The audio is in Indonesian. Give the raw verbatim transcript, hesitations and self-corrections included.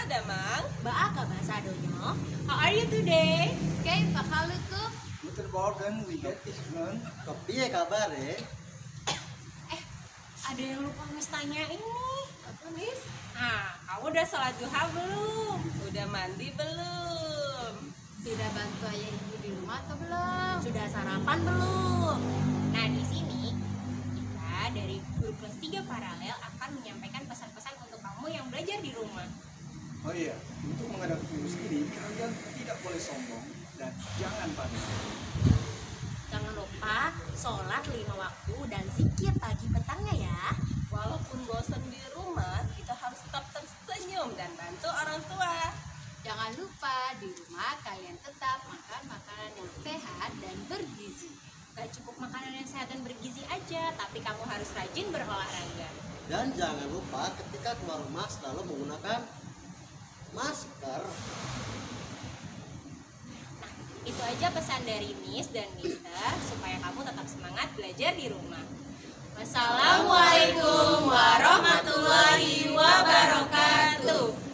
Damang. Baaka bahasa Donyo. How are you today? Kaifa halukum? Guten Morgen, wie geht es Ihnen? Kepiye kabar ya? Eh, ada yang lupa Miss tanyain nih. Apa, Miss? Ah, kamu udah sholat duha belum? Udah mandi belum? Sudah bantu ayah ibu di rumah atau belum? Sudah sarapan belum? Nah, di sini kita dari guru kelas tiga paralel akan menyampaikan pesan-pesan untuk kamu yang belajar di rumah. Oh iya, untuk menghadapi virus ini kalian tidak boleh sombong dan jangan panik. Jangan lupa sholat lima waktu dan zikir pagi petangnya ya. Walaupun bosan di rumah, kita harus tetap tersenyum dan bantu orang tua. Jangan lupa di rumah kalian tetap makan makanan yang sehat dan bergizi. Gak cukup makanan yang sehat dan bergizi aja, tapi kamu harus rajin berolahraga. Dan jangan lupa ketika keluar rumah selalu menggunakan masker. Nah, itu aja pesan dari Miss dan Mister supaya kamu tetap semangat belajar di rumah. Wassalamualaikum warahmatullahi wabarakatuh.